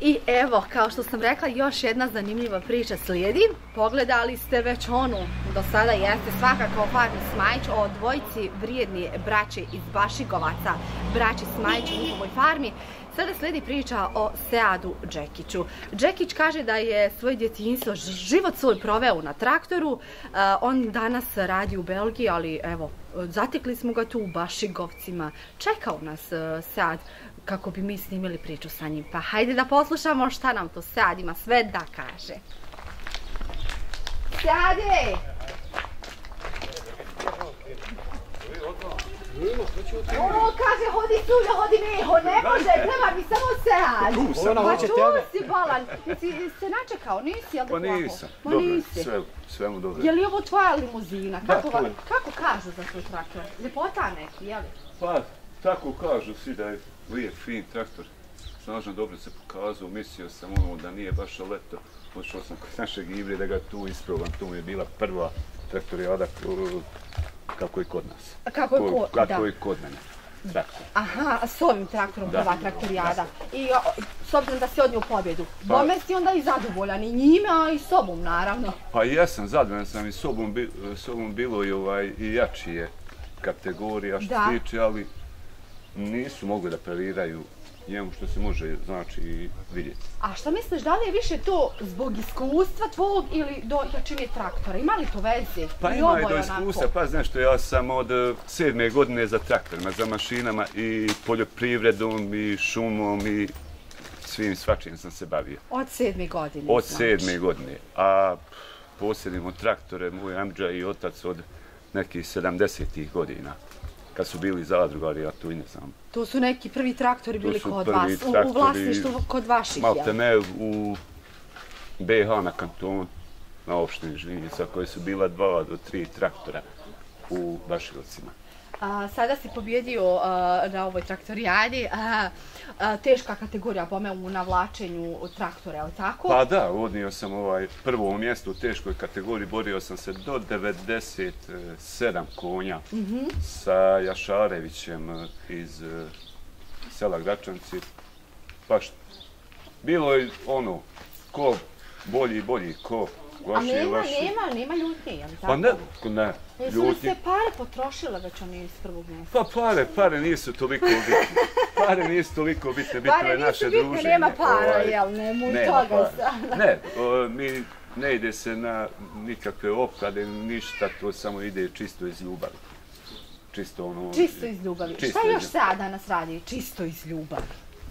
I evo, kao što sam rekla, još jedna zanimljiva priča slijedi. Pogledali ste već onu, do sada jeste svakako o farmi Smajić, o dvojici vrijedni braće iz Bašigovaca, braći Smajić u njihovoj farmi. Sada slijedi priča o Seadu Džekiću. Džekić kaže da je svoje djetinjstvo, život svoj proveo na traktoru. On danas radi u Belgiji, ali evo, zatekli smo ga tu u Bašigovcima. Čekao nas Sead kako bi mi snimili priču sa njim. Pa hajde da poslušamo šta nam to Sead ima sve da kaže. Seade! O, kaže, hodi tu, hodi Meho, ne može, treba mi samo Sead. Pa tu si, Balan. Jesi se načekao, nisi, jel da Pa nisam, dobro, sve mu dobro. Je li ovo tvoja limuzina? Kako kažu za tvoj traktor? Ljepota neki, jel? Pa, tako kažu svi da je lijep, fin traktor. Snažan, dobro se pokazao, mislio sam ono da nije baš leto. Počeo sam kod našeg Ivre da ga tu isprobam, tu mi je bila prva traktorijada kako i kod nas. Kako i kod mene. Traktor. Aha, s ovim traktorom prva traktorijada. I s obzirom da si odnio pobjedu. Bome si onda i zadovoljan i njime, a i sobom naravno. Pa jesam, zadovoljan sam i sobom bilo i jačije kategorija što se tiče, ali nisu mogli da pariraju njemu što se može znači vidjeti. A šta misliš, da li je više to zbog iskustva tvojeg ili do jačine traktora? Ima li to veze? Pa ima i do iskustva, pa znaš što ja sam od 7. godine za traktorima, za mašinama i poljoprivredom i šumom i svim svačim sam se bavio. Od 7. godine? Od 7. godine, a posjedimo traktore, moj amdža i otac od nekih 70. godina. Kad su bili zadrugari, ja tu i ne znam. To su neki prvi traktori bili kod vas, u vlasništvu kod vaših, jel? Malte ne, u BiH na kantonu, na opštini Žinjica, koje su bila 2 do 3 traktora u Bašigovcima. Sada si pobjedio na ovoj traktorijadi, teška kategorija po me u navlačenju traktora, je li tako? Pa da, odnio sam prvo mjesto u teškoj kategoriji, borio sam se do 97 konja sa Jašarevićem iz sela Gračanci. Pa bilo je ono, ko bolji, ko vaši i vaši. A nema ljutnje, je li tako? Pa ne, jesu li se pare potrošile već oni iz prvog mjesta? Pa pare nisu toliko bitne. Pare nisu toliko bitne, bitno je naše druženje. Pare nisu bitne, nema para, jel? Nemu toga sada. Ne, mi ne ide se na nikakve opklade, ništa, to samo ide čisto iz ljubavi. Čisto iz ljubavi. Šta još sad danas radi čisto iz ljubavi?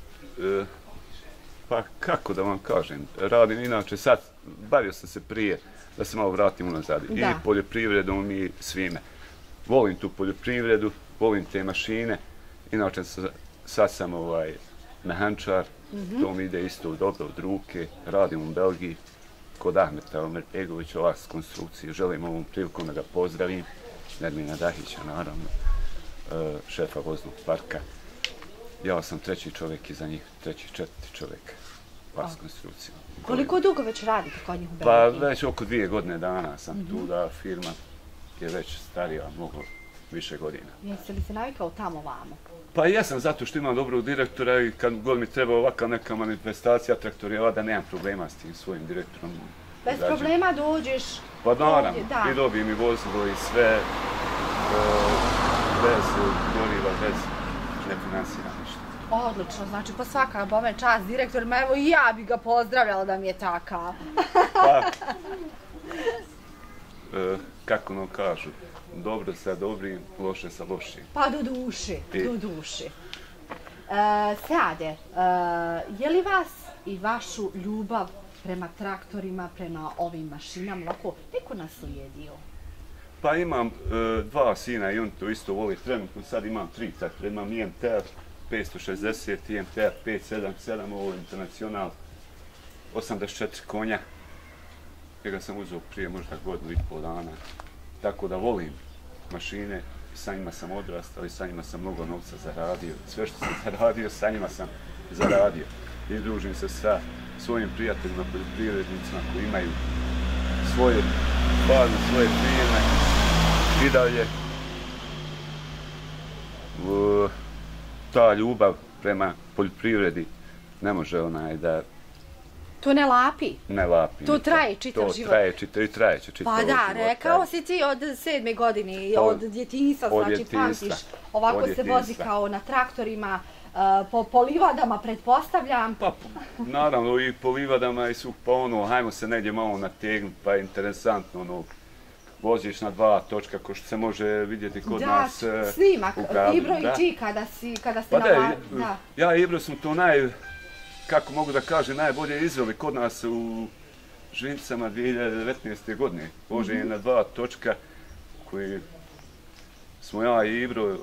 Pa kako da vam kažem, radim inače sad, bavio sam se prije, da se malo vratim unazad, i poljoprivredom i svime. Volim tu poljoprivredu, volim te mašine, inače sad sam mehančar, to mi ide isto dobro od ruke, radim u Belgiji, kod Ahmeta Omer-Egovića Laks konstrukcije, želim ovom prilikom da ga pozdravim, Nermina Dahića naravno, šefa voznog parka. Ja sam treći čovjek iza njih, četvrti čovjek Laks konstrukcije. Koliko dugo već radite kod njih u Belgiji? Pa već oko 2 godine dana sam tu, da firma je već starija, mnogo više godina. Jeste li se navikao tamo vamo? Pa jesam, zato što imam dobrog direktora i kad god mi treba ovakva neka manifestacija traktorijada, nemam problema s tim svojim direktorom. Bez problema dođeš? Pa naravno, i dobijem i vozilo i sve, bez goriva, bez ne finansira ništa. Odlično, znači pa svaka bome čast direktorima, evo i ja bi ga pozdravljala da mi je takav. Pa, kako nam kažu, dobro sa dobrim, loše sa lošim. Pa do duši. Seade, je li vas i vašu ljubav prema traktorima, prema ovim mašinama, ovako, neko naslijedio? Pa imam 2 sina i on to isto voli trenutno, sad imam 3 traktora, imam IMTR 560, IMTR 577, ovo je internacional, 84 konja. Njega sam uzeo prije možda godinu i pol dana. Tako da volim mašine, sa njima sam odrastao i sa njima sam mnogo novca zaradio. Sve što sam zaradio, sa njima sam zaradio. I družim se sa svojim prijateljima, poljoprivrednicima koji imaju svoje baze, svoje firme i dalje. Ta ljubav prema poljoprivredi ne može To ne lapi? Ne lapi. To traje čitav život? To traje čitav i trajeće čitav život. Pa da, rekao si ti od 7. godine, od djetinjstva, znači pamtiš, ovako se vozi kao na traktorima, po livadama pretpostavljam. Pa naravno i po livadama i su pa ono, hajmo se negdje malo nategnuti, pa je interesantno ono, voziš na 2 točka ko što se može vidjeti kod nas u gradu. Da, snimak, Ibro i ti kada ste na... Ja i Ibro smo to kako mogu da kažem, najbolje izveli kod nas u Žvincama 2019. godine. Vožen je na 2 točka koji smo ja i Ibro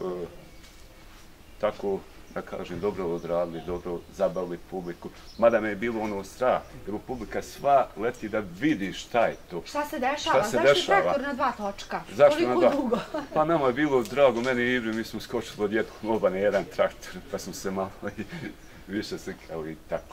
tako, da kažem, dobro odradili, dobro zabavili publiku. Mada me je bilo ono strah, jer publika sva leti da vidi šta je to. Šta se dešava? Zašto je traktor na 2 točka? Zašto na 2? Dugo? Pa nama je bilo drago, meni i Ibri, mi smo skočili od jednog oba na jedan traktor, pa smo se malo više slikali i tako.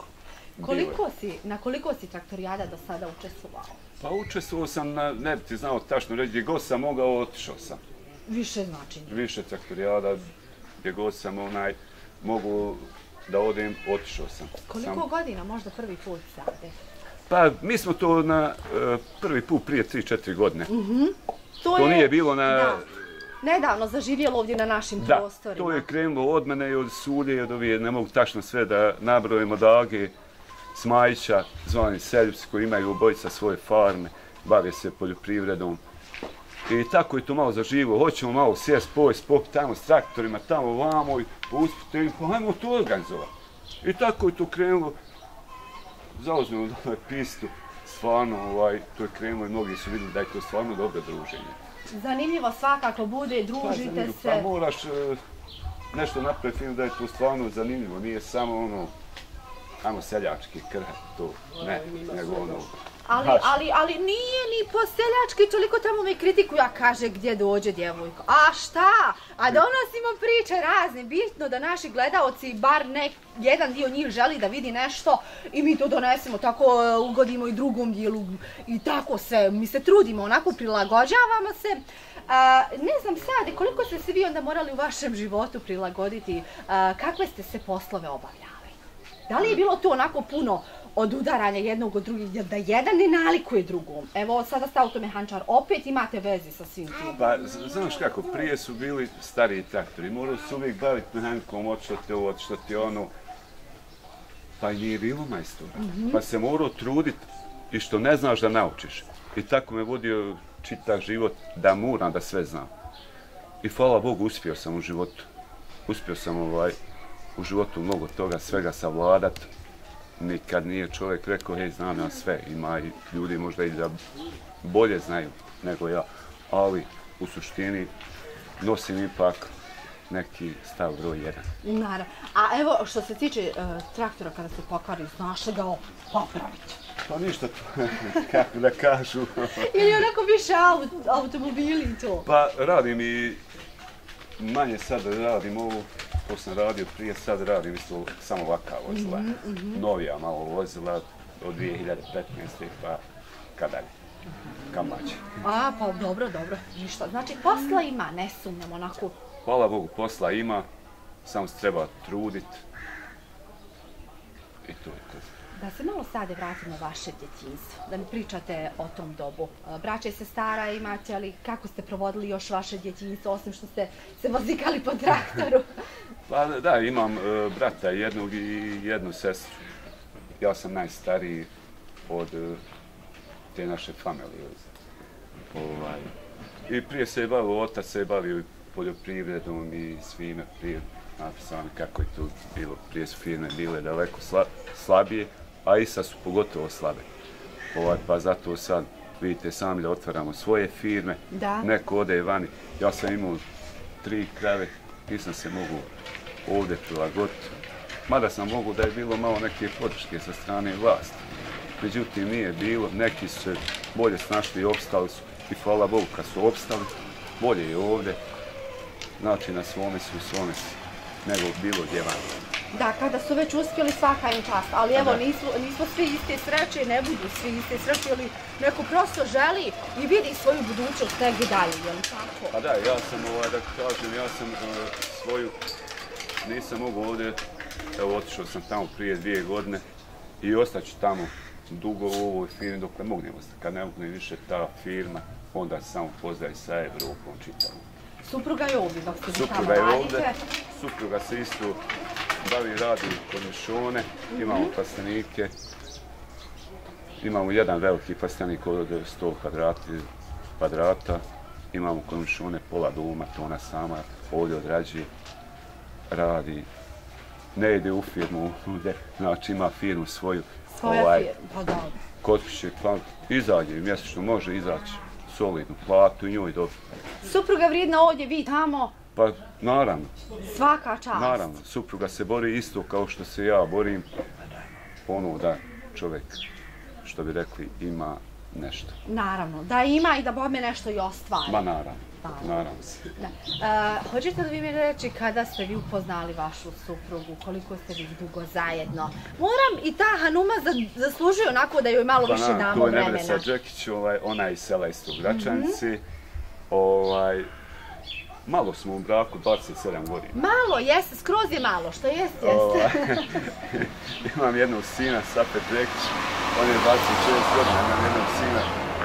Na koliko si traktorijada do sada učestvovao? Pa učestvovao sam, ne bi ti znao tačno reći, gdje god sam mogao, otišao sam. Više znači? Više traktorijada, gdje god sam mogu da odem, otišao sam. Koliko godina možda prvi put sade? Pa mi smo to na prvi put prije 3-4 godine. To nije bilo na... Nedavno zaživjelo ovdje na našim prostorima. Da, to je krenulo od mene i od Sulje i od ovije, ne mogu tačno sve da nabrojimo, Dage, Smajića, zvani Seljupci koji imaju obojica svoje farme, bave se poljoprivredom. I tako je to malo zaživilo, hoćemo malo sjest, popiti tamo s traktorima, tamo vamo i uspiti, pa hajmo to organizovati. I tako je to krenulo, zauzmemo dole pistu, stvarno to je krenulo i mnogi su vidjeli da je to stvarno dobro druženje. Zanimljivo svakako bude, družite se. Pa moraš nešto napraviti film da je to stvarno zanimljivo, nije samo ono, ajmo seljački krhat to, ne, nego ono. Ali nije ni po seljački, toliko tamo me kritikuju, a kaže gdje dođe djevojka. A šta? A donosimo priče razne, bitno da naši gledaoci, bar jedan dio njih želi da vidi nešto i mi to donesemo, tako ugodimo i drugom dijelu i tako sve. Mi se trudimo, onako prilagođavamo se. Ne znam sad, koliko ste se vi onda morali u vašem životu prilagoditi, kakve ste se poslove obavljali? Da li je bilo to onako puno od udaranja jednog od drugih, da jedan ne nalikuje drugom? Evo, sada ste automehaničar, opet imate vezi sa svim tim. Pa, znaš kako, prije su bili stariji traktori, morao se uvijek baviti mehanikom, otišlo ti ono, pa i nije bilo majstora. Pa se morao truditi i što ne znaš da naučiš. I tako me vodio čitav život da moram da sve znam. I hvala Bogu, uspio sam u životu. Uspio sam u životu mnogo toga, svega savladat. Nikad nije čovjek rekao, hej, znam ja sve, ima i ljudi možda i da bolje znaju nego ja, ali u suštini nosim ipak neki stav broj 1. Naravno. A evo, što se tiče traktora kada se pokvari, znaš li ga popraviti? Pa ništa, kako da kažu. Ili onako više automobili i to? Pa radim i manje sad radim ovo. To sam radio prije, sad radim isto samo ovakva vozila, novija malo vozila od 2015. pa kada kambaće. A, pa dobro, ništa. Znači posla ima, ne sumnjam onako. Hvala Bogu, posla ima, samo se treba trudit i to je to. Da se malo sada vratimo na vaše djetinjstvo, da mi pričate o tom dobu. Braća i sestara imate, ali kako ste provodili još vaše djetinjstvo, osim što ste se vozikali po traktoru? Pa da, imam brata jednog i jednu sestru. Ja sam najstariji od te naše familije. I prije se je bavio, otac se je bavio poljoprivredom i svime prije. Znate sami kako je to bilo, prije su firme bile daleko slabije, a i sad su pogotovo slabe. Pa zato sad, vidite sami da otvaramo svoje firme, neko ode vani. Ja sam imao 3 krave, nisam se mogu ovdje prilagoditi. Mada sam mogu da je bilo malo neke podrške sa strane vlasti. Međutim, nije bilo, neki su se bolje snašli i opstali su. I hvala Bogu, kad su opstali, bolje je ovdje. Znači, na svome su nego bilo gdje van. Da, kada su već uspjeli, svaka im čast, ali evo, nismo svi iste sreće, ne budu svi iste sreće, ali neko prosto želi i vidi svoju budućnost negdje dalje, je li tako? Pa da, ja sam, da kažem, ja sam svoju, nisam mogu ovdje, evo, otišao sam tamo prije 2 godine i ostaću tamo dugo u ovoj firmi dok ne mognemo. Kad ne mogne više ta firma, onda se samo poznaje sa Evropom čitavom. Supruga je ovdje dok ste Supruga je ovdje, supruga se isto radi kornišone, imamo plastenike, imamo jedan veliki plastenik od 100 kvadrata, imamo kornišone pola doma, to ona sama ovdje odrađuje, radi, ne ide u firmu, znači ima firmu svoju. Svoja firma, pa da. Kod kuće, izađe, mjesečno može izaći solidnu platu i njoj dobro. Supruga vrijedna ovdje, vi tamo? Pa naravno. Svaka čast. Naravno, supruga se bori isto kao što se ja borim, ono da čovjek, što bi rekli, ima nešto. Naravno, da ima i da bome nešto i ostvari. Ma naravno, naravno. Hoćete li vi mi reći kada ste vi upoznali vašu suprugu, koliko ste vi dugo zajedno? Moram i ta Hanuma zaslužuje onako da joj malo više damo vremena. Tu je Nebesa Đekić, ona je iz sela isto u Gračanici. Malo smo u braku, 27 godina. Malo, jeste, skroz je malo, što jeste. Imam jednog sina, Sapet Đekić, on je 26 godina, imam jednog sina,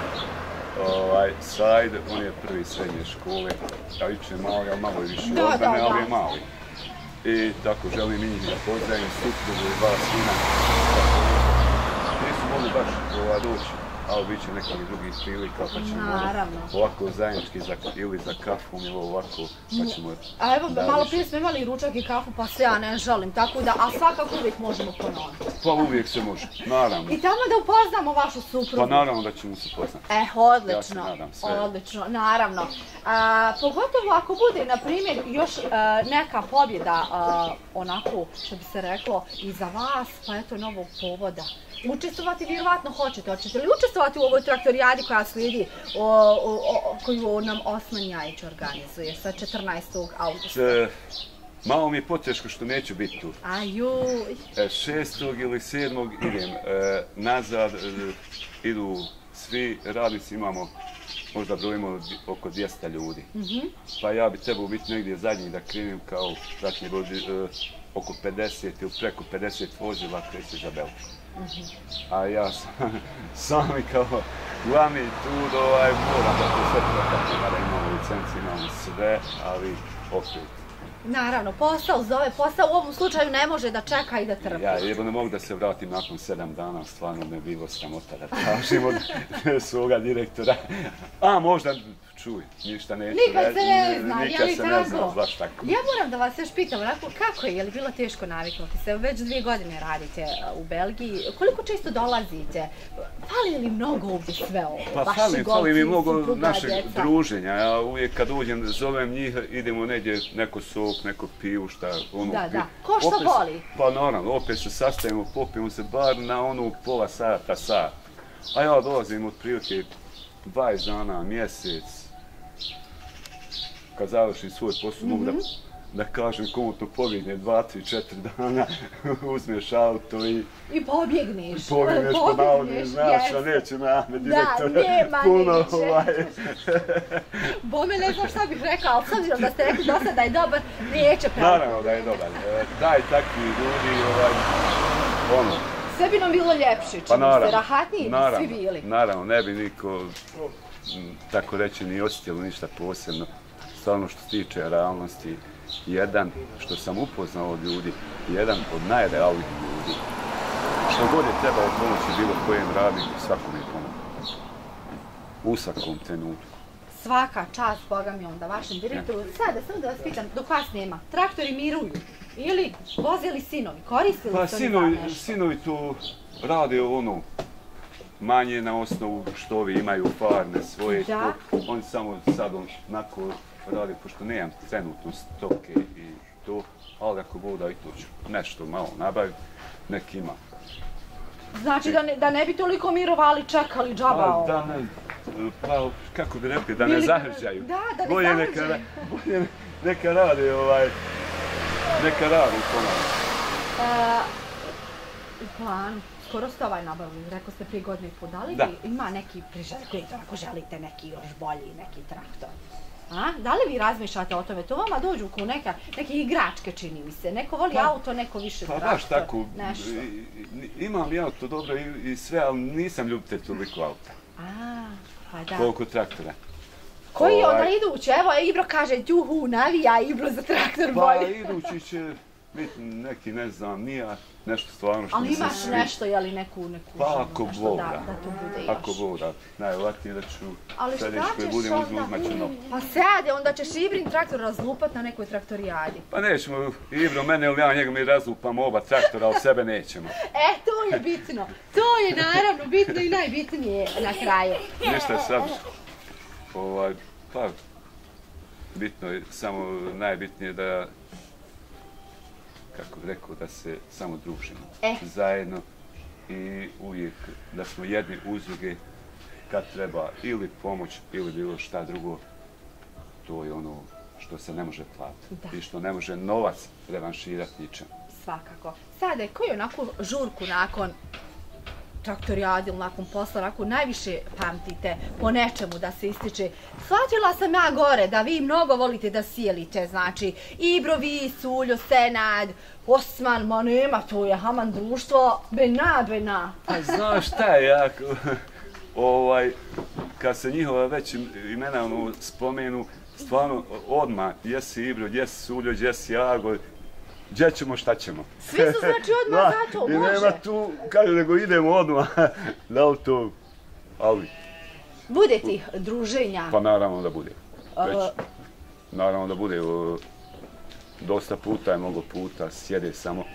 Said, on je prvi srednje škole, a iće mali, ali malo je više od mene, ali je mali. I tako želim i njih da pozdravim suprugu i 2 sina. Nisu mogli baš doći, ali bit će nekakvih drugih prilika, pa ćemo ovako zajednički ili za kafu ili ovako, pa ćemo... A evo, malo prije smo imali ručak i kafu, pa se ja ne žalim, tako da, a svakako uvijek možemo ponoviti. Pa uvijek se može, naravno. I tamo da upoznamo vašu suprugu. Pa naravno da ćemo se upoznati. Odlično, odlično, naravno. Pogotovo ako bude, na primjer, još neka pobjeda, onako, što bi se reklo, i za vas, pa eto, novog povoda. Učestvovati vjerovatno hoćete li učestvovati u ovoj traktorijadi koja slijedi, koju nam Osman Jajić organizuje sa 14. augusta? Malo mi je poteško što neću biti tu. Ajuj! 6. ili 7. idem nazad, idu svi radnici, imamo, možda brojimo oko 200 ljudi. Pa ja bi trebao biti negdje zadnji da krenem kao pratnje oko 50 ili preko 50 vozila kreće za Belču. A ja sami kao glavni tu moram da to sve propati, da imamo licenci, imamo sve, ali opet. Naravno, posao zove, posao u ovom slučaju ne može da čeka i da trpi. Ja ne mogu da se vratim nakon 7 dana, stvarno me bilo sramota da tražim od svoga direktora. A možda, čuj, ništa neću reći. Nikad se ne zna, nikad se ne zna, baš tako. Ja moram da vas još pitam, kako je li bilo teško naviknuti se? Već 2 godine radite u Belgiji, koliko često dolazite? Fali li mnogo ovdje sve ovo? Pa fali mi mnogo našeg druženja. Ja uvijek kad uđem, zovem njih, idemo negdje, neko sok, neko piju, šta, ono... Da, ko što voli? Pa naravno, opet se sastavimo, popijemo se bar na onu pola sata, sat. A ja dolazim otprilike 20 dana, mjesec. Kad završim svoj posao, mogu da kažem komu to pobjegne 2, 3, 4 dana, uzmeš auto i... I pobjegneš. Pobjegneš po navodni, znaš, a neće me direktor puno Bome ne znam šta bih rekao, ali s obzirom da ste rekli dosta da je dobar, neće pravo. Naravno da je dobar. Daj takvi ljudi, Sve bi nam bilo ljepše, čini se, rahatniji bi svi bili. Naravno, ne bi niko, tako reći, ni osjetilo ništa posebno. Stvarno što se tiče realnosti, jedan, što sam upoznao od ljudi, jedan od najrealnijih ljudi. Što god je trebao pomoći bilo kojem radniku, svakom je pomoći. U svakom trenutku. Svaka čast, Boga mi onda, vašem direktoru. Sada, samo da vas pitam, dok vas nema, traktori miruju? Ili voze li sinovi? Koristili Pa to za nešto? sinovi tu rade manje na osnovu što ovi imaju farne svoje. Oni samo sad onako rade, pošto nemam trenutno stoke i to, ali ako Boga i to ću nešto malo nabaviti, nek ima. Znači da ne bi toliko mirovali, čekali džaba ovo? Pa, kako bi rekli, da ne zahrđaju. Da ne zahrđaju. Bolje neka radi ponovno. U planu, skoro ste nabavili, rekao ste prije godine i po, da li ima neki priželjkujete, ako želite neki još bolji, neki traktor? Da li vi razmišljate o tome? To vama dođu ko neke igračke, čini mi se. Neko voli auto, neko više traktor. Pa baš tako. Imam i auto dobro i sve, ali nisam ljubitelj toliko auta. Pa da. Koliko traktora. Koji je onda idući? Evo, Ibro kaže, juhu, navija Ibro za traktor bolje. Pa idući će biti neki, ne znam, nija, nešto stvarno što ali mi se imaš sviđa. nešto, jeli neku pa ako Bog da. Da to bude još. Ako Bog da. Najvjerojatnije da ću sljedeći koji budem uzmat ću novo. Pa sede, onda ćeš Ibrin traktor razlupat na nekoj traktorijadi. Pa nećemo, Ibro, mene ili ja njega mi razlupamo oba traktora, ali sebe nećemo. To je bitno. To je naravno bitno i najbitnije na kraju. Ništa sad. Pa, bitno je, samo najbitnije da, kako bih rekao, da se samo družimo zajedno i uvijek da smo jedni uz druge kad treba ili pomoć ili bilo šta drugo. To je ono što se ne može platiti i što ne može novac revanširati ničem. Svakako. Sade, koju onako žurku nakon traktorijadi ili nakon posla, onako najviše pamtite po nečemu da se ističe? Shvatila sam ja gore da vi mnogo volite da sjelite, znači Ibro, vi, Suljo, Senad, Osman, ma nema, to je Haman društvo, bena. Pa znaš šta je jako, kad se njihova već imena spomenu, stvarno odmah, jesi Ibro, jesi Suljo, jesi Jago, gdje ćemo, šta ćemo. Svi su znači odmah za to, može. I nema tu, kažu nego idemo odmah, da li to, ali... Bude ti druženja? Pa naravno da bude. Naravno da bude. Dosta puta je, mnogo puta, sjede samo.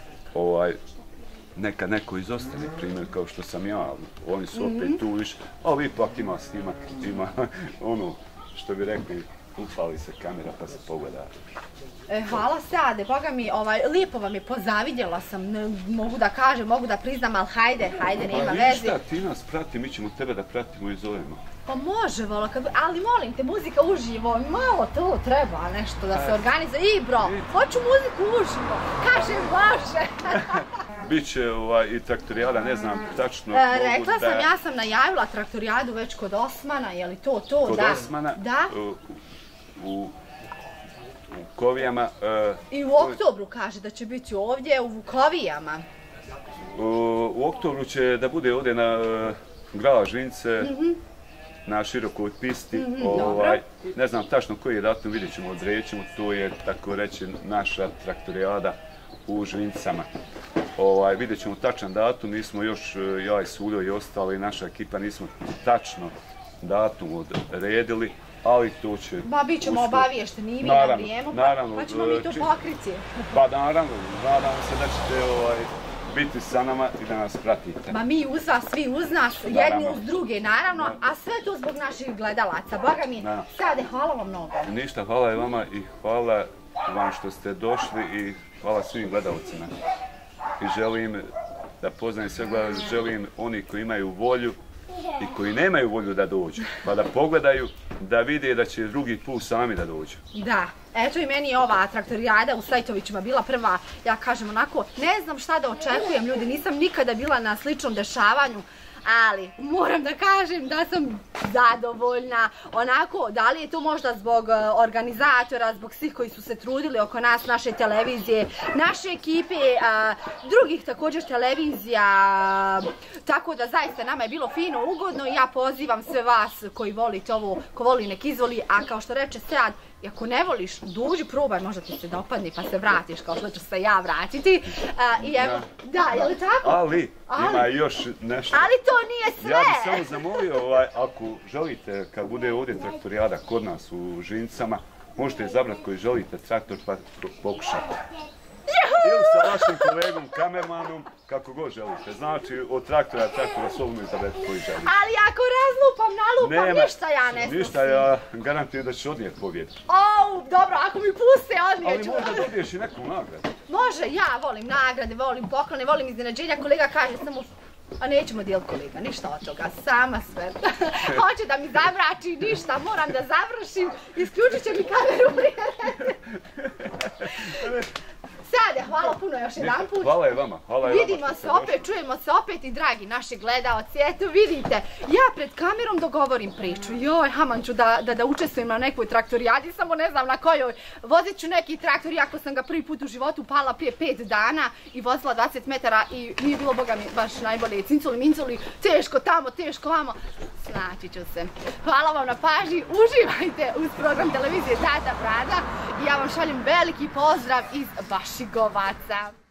Neka neko izostane, primjer kao što sam ja, oni su opet tu više, ali ipak ima snimak, ima ono što bi rekli, upali se kamera pa se pogleda. Hvala Sade, boga mi, lijepo vam je, pozavidjela sam, mogu da kažem, mogu da priznam, ali hajde, nema veze. Pa šta, ti nas prati, mi ćemo tebe da pratimo i zovemo. Pa može, vola, ali molim te, muzika uživo, malo to treba nešto da se organizuje. Ibro, hoću muziku uživo, kaže može. Biće i traktorijada, ne znam tačno. Rekla sam, ja sam najavila traktorijadu već kod Osmana, je li to? Kod Osmana? Da. U Kovijama. I u oktobru kaže da će biti ovdje u Vukovijama. U oktobru će da bude ovdje na Grala Žince, na širokoj pisti. Ne znam tačno koji je datum, vidjet ćemo, odredit ćemo. To je, tako reći, naša traktorijada u Žincama. Vidjet ćemo tačan datum, nismo još, ja i Suljo i ostali, naša ekipa, nismo tačno datum odredili, ali to će... Ba, bit ćemo obaviješteni i mi na vrijeme, pa ćemo mi to pokriti. Pa naravno, nadam se da ćete biti sa nama i da nas pratite. Ma mi uz vas, svi uz nas, jedni uz druge, naravno, a sve to zbog naših gledalaca. Boga mi, Sade, hvala vam mnogo. Ništa, hvala i vama i hvala vam što ste došli i hvala svim gledalcima. I želim da poznajem sve gledalce, želim oni koji imaju volju i koji nemaju volju da dođu, pa da pogledaju, da vide da će drugi put sami da dođu. Da, eto i meni je ova traktorijada u Sajtovićima bila prva, ja kažem onako, ne znam šta da očekujem ljudi, nisam nikada bila na sličnom dešavanju, ali moram da kažem da sam zadovoljna, onako, da li je to možda zbog organizatora, zbog svih koji su se trudili oko nas, naše televizije, naše ekipe, drugih također televizija, tako da zaista nama je bilo fino, ugodno i ja pozivam sve vas koji volite ovo, ko voli nek izvoli, a kao što reče Sad, i ako ne voliš, dođi, probaj, možda ti se dopadne pa se vratiš kao što ću se ja vratiti. I evo, da, je li tako? Ali, ima još nešto. Ali to nije sve! Ja bih samo zamolio, ako želite, kad bude ovdje traktorijada kod nas u Žincama, možete izabrati koji želite traktor pa pokušati. Ili sa vašim kolegom, kamermanom, kako god želite. Znači, od traktora slobodno izaberete koji želite. Ali ako razlupam, nalupam, ništa ja ne snosim. Ništa, ja garantujem da ćeš odnijeti pobjedu. Dobro, ako mi puste, odnijet ću. Ali možda dobiješ i neku nagradu. Može, ja volim nagrade, volim poklone, volim iznenađenja. Kolega kaže samo, a nećemo dijeliti kolega, ništa od toga, sama sve. Hoće da mi zamrači, ništa, moram da završim, isključit će mi kameru prije. Tade, hvala puno još jedan put. Hvala je vama. Vidimo se opet, čujemo se opet i dragi naši gledaoci. Eto vidite, ja pred kamerom dogovorim priču. Joj, haman ću da učestvujem na nekoj traktorijadi, samo ne znam na kojoj. Vozit ću neki traktor, iako sam ga prvi put u životu pala prije 5 dana i vozila 20 metara i nije bilo, boga mi, baš najbolje. Cinculi, minculi, teško tamo, teško vamo. Snaći ću se. Hvala vam na pažnji, uživajte uz program televizije Tata Brada i ja vam šaljem veliki pozdrav iz Bašigovaca.